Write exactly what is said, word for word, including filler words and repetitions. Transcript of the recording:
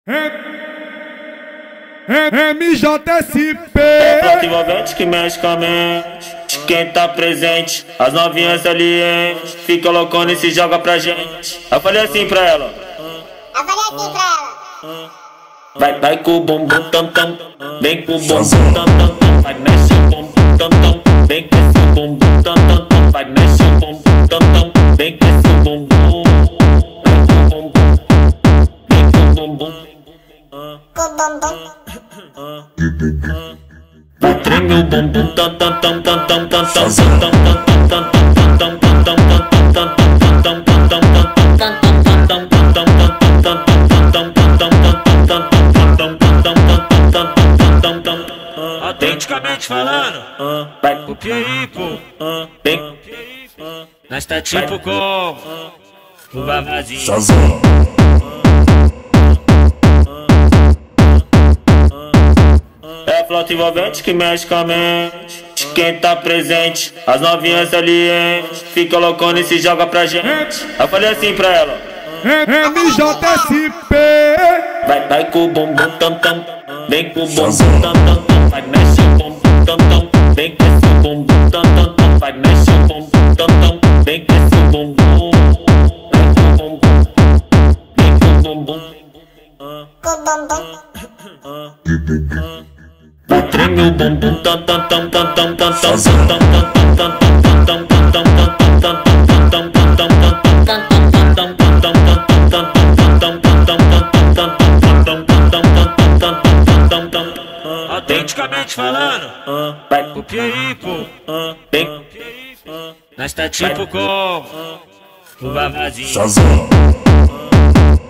M J S P É planta envolvente que mexe com a mente de quem tá presente. As novinhas salientes fica loucona e se joga pra gente. Eu falei assim pra ela. Eu falei assim pra ela. Vai, vai com o bumbum tam tam. Vem com o bumbum tam tam tam. Vai, mexe o bumbum tam tam. Vem com esse bumbum tam tam tam. Vai, mexe o bumbum tam tam. Vem com esse bumbum. Vem com o bumbum. Vem com o bumbum. Com o bumbum. Vai, treme o bumbum tam tam tam tam tam tam tam tam tam tam tam tam tam tam tam Autenticamente falando, copia aí, pô. Nós tá tipo como o Vavazinho. É flauta envolvente que mexe com a mente de quem tá presente. As novinhas salientes fica loucona e se joga pra gente. Eu falei assim pra ela. M J S P Vai, vai com o bumbum tam tam. Vem com o bumbum tam tam tam. Vai, mexe o bumbum tam tam. Vem com esse bumbum tam tam tam. Vai, mexe o bumbum tam tam. Vem com esse bumbum. Vem com o bumbum. Vem com o bumbum. Com o bumbum. Vai, treme o bumbum tam tam tam tam tam tam tam tam tam tam tam tam Autenticamente falando, copia aí, pô. Nós tá tipo como o Vavazinho.